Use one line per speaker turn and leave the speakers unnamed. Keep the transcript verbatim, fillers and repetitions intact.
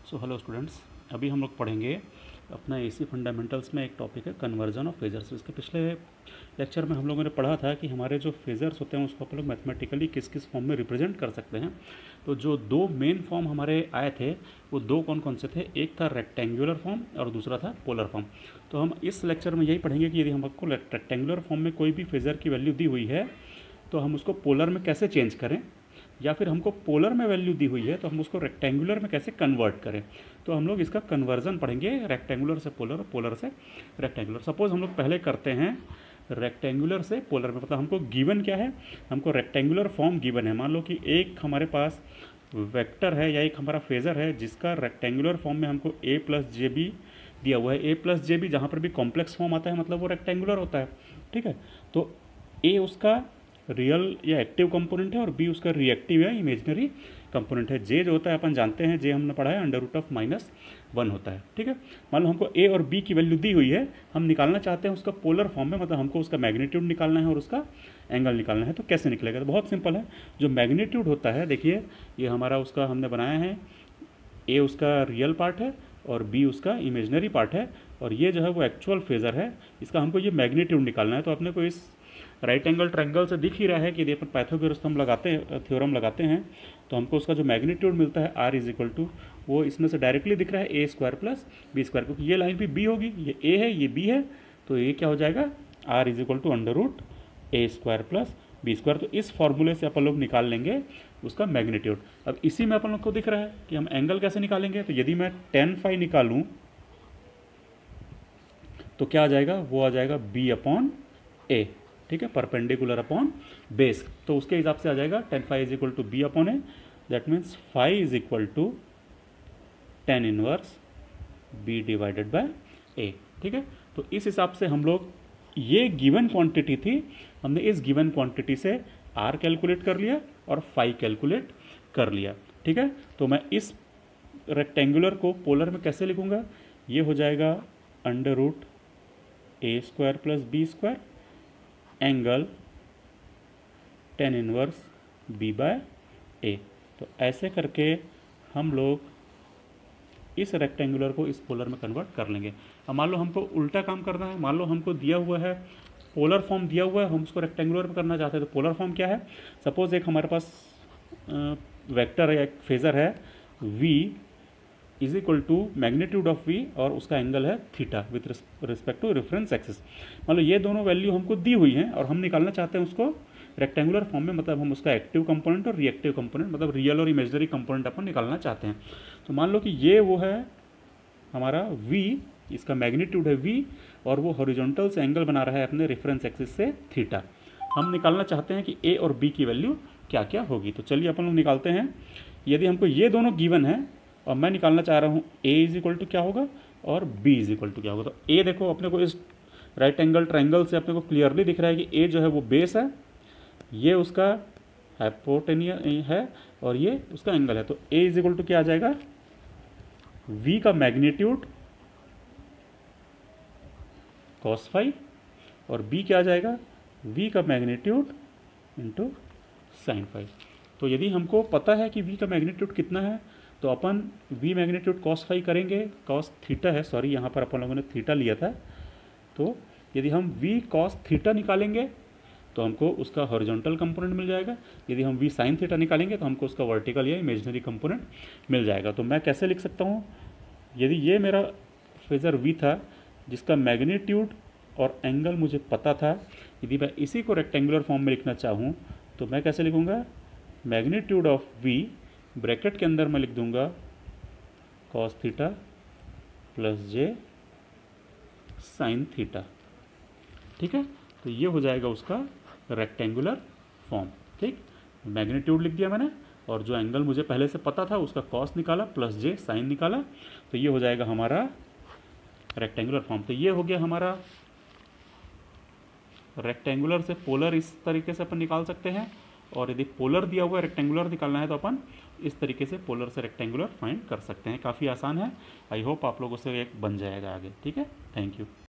So hello students, अभी हम लोग पढ़ेंगे अपना एसी फंडामेंटल्स में एक टॉपिक है कन्वर्जन ऑफ फेजर्स। इसके पिछले लेक्चर में हम लोगों ने पढ़ा था कि हमारे जो फेजर्स होते हैं उसको अपन लोग मैथमेटिकली किस किस फॉर्म में रिप्रेजेंट कर सकते हैं। तो जो दो मेन फॉर्म हमारे आए थे वो दो कौन कौन से थे, एक था रेक्टेंगुलर फॉर्म और दूसरा था पोलर फॉर्म। तो हम इस लेक्चर में यही पढ़ेंगे कि यदि हमको रेक्टेंगुलर फॉर्म में कोई भी फेजर की वैल्यू दी हुई है तो हम उसको पोलर में कैसे चेंज करें, या फिर हमको पोलर में वैल्यू दी हुई है तो हम उसको रेक्टेंगुलर में कैसे कन्वर्ट करें। तो हम लोग इसका कन्वर्जन पढ़ेंगे, रेक्टेंगुलर से पोलर, पोलर से रेक्टेंगुलर। सपोज हम लोग पहले करते हैं रेक्टेंगुलर से पोलर में। मतलब हमको गिवन क्या है, हमको रेक्टेंगुलर फॉर्म गिवन है। मान लो कि एक हमारे पास वेक्टर है या एक हमारा फेजर है जिसका रेक्टेंगुलर फॉर्म में हमको ए प्लस जे बी दिया हुआ है। ए प्लस जे बी जहाँ पर भी कॉम्प्लेक्स फॉर्म आता है मतलब वो रेक्टेंगुलर होता है, ठीक है। तो ए उसका रियल या एक्टिव कंपोनेंट है और बी उसका रिएक्टिव या इमेजिनरी कंपोनेंट है। जे जो होता है अपन जानते हैं, जे हमने पढ़ा है under root of minus one होता है, ठीक है। मान लो हमको ए और बी की वैल्यू दी हुई है, हम निकालना चाहते हैं उसका पोलर फॉर्म में, मतलब हमको उसका मैग्नीट्यूड निकालना है और उसका एंगल निकालना है। तो कैसे निकलेगा? तो बहुत सिंपल है। जो मैग्नीट्यूड होता है, देखिए ये हमारा उसका हमने बनाया है, ए उसका रियल पार्ट है और बी उसका इमेजिनरी पार्ट है, और ये जो है वो एक्चुअल फेजर है, इसका हमको ये मैग्नीट्यूड निकालना है। तो अपने को इस राइट एंगल ट्रायंगल से दिख ही रहा है कि यदि अपन पाइथागोरस हम लगाते हैं, थ्योरम लगाते हैं, तो हमको उसका जो मैग्नीट्यूड मिलता है आर इज इक्वल टू, वो इसमें से डायरेक्टली दिख रहा है A square plus B square, क्योंकि ये लाइन भी बी होगी, ये ए है ये बी है, तो ये क्या हो जाएगा R is equal to under root A square plus B square. तो इस फॉर्मूले से अपन लोग निकाल लेंगे उसका मैग्नीट्यूड। अब इसी में अपन लोग को दिख रहा है कि हम एंगल कैसे निकालेंगे। तो यदि मैं टेन फाइव निकालूं तो क्या आ जाएगा, वो आ जाएगा बी अपॉन ए, ठीक है, परपेंडिकुलर अपॉन बेस। तो उसके हिसाब से आ जाएगा tan phi is equal to B upon A, that means phi is equal to tan inverse B divided by A, ठीक है। तो इस हिसाब से हम लोग, ये गिवन क्वांटिटी थी, हमने इस गिवन क्वांटिटी से आर कैलकुलेट कर लिया और फाइव कैलकुलेट कर लिया, ठीक है। तो मैं इस रेक्टेंगुलर को पोलर में कैसे लिखूंगा, ये हो जाएगा under root A square plus B square angle tan inverse B by A. तो ऐसे करके हम लोग इस रेक्टेंगुलर को इस पोलर में कन्वर्ट कर लेंगे। अब मान लो हमको उल्टा काम करना है, मान लो हमको दिया हुआ है पोलर फॉर्म दिया हुआ है, हम उसको रेक्टेंगुलर में करना चाहते हैं। तो पोलर फॉर्म क्या है, सपोज एक हमारे पास वेक्टर है, एक फेजर है v is equal to magnitude of v और उसका एंगल है theta with respect to reference axis. मान लो ये दोनों वैल्यू हमको दी हुई हैं और हम निकालना चाहते हैं उसको रेक्टेंगुलर फॉर्म में, मतलब हम उसका एक्टिव कंपोनेंट और रिएक्टिव कंपोनेंट, मतलब रियल और इमेजिनरी कंपोनेंट अपन निकालना चाहते हैं। तो मान लो कि ये वो है हमारा v, इसका मैग्नीट्यूड है v और वो हॉरिजॉन्टल से एंगल बना रहा है अपने रेफरेंस एक्सिस से थीटा। हम निकालना चाहते हैं कि a और b की वैल्यू क्या क्या होगी। तो चलिए अपन लोग निकालते हैं। यदि हमको ये दोनों गिवन है और मैं निकालना चाह रहा हूँ a इज इक्वल टू क्या होगा और b इज इक्वल टू क्या होगा। तो a देखो अपने को इस राइट एंगल ट्रायंगल से अपने को क्लियरली दिख रहा है कि a जो है वो बेस है, ये उसका हाइपोटेनियस है और ये उसका एंगल है। तो a इज इक्वल टू क्या आ जाएगा, v का मैग्नीट्यूड कॉस फाइव और b क्या आ जाएगा, v का मैग्नीट्यूड इंटू साइन फाइव। तो यदि हमको पता है कि v का मैग्नीट्यूड कितना है तो अपन v मैग्नीट्यूड कॉस फाइव करेंगे, कॉस थीटा है, सॉरी यहाँ पर अपन लोगों ने थीटा लिया था। तो यदि हम v कॉस थीटा निकालेंगे तो हमको उसका हॉरिजॉन्टल कंपोनेंट मिल जाएगा। यदि हम v साइन थीटा निकालेंगे तो हमको उसका वर्टिकल या इमेजिनरी कंपोनेंट मिल जाएगा। तो मैं कैसे लिख सकता हूँ, यदि ये मेरा फेजर v था जिसका मैग्नीट्यूड और एंगल मुझे पता था, यदि मैं इसी को रेक्टेंगुलर फॉर्म में लिखना चाहूँ तो मैं कैसे लिखूँगा, मैग्नीट्यूड ऑफ v ब्रैकेट के अंदर मैं लिख दूंगा cos theta plus j sine theta, ठीक है। तो ये हो जाएगा उसका रेक्टेंगुलर फॉर्म, ठीक। मैग्नीट्यूड लिख दिया मैंने और जो एंगल मुझे पहले से पता था उसका कॉस निकाला प्लस जे साइन निकाला, तो ये हो जाएगा हमारा रेक्टेंगुलर फॉर्म। तो ये हो गया हमारा रेक्टेंगुलर से पोलर, इस तरीके से अपन निकाल सकते हैं। और यदि पोलर दिया हुआ है रेक्टेंगुलर निकालना है तो अपन इस तरीके से पोलर से रेक्टेंगुलर फाइंड कर सकते हैं। काफ़ी आसान है। आई होप आप लोगों से एक बन जाएगा आगे, ठीक है। Thank you.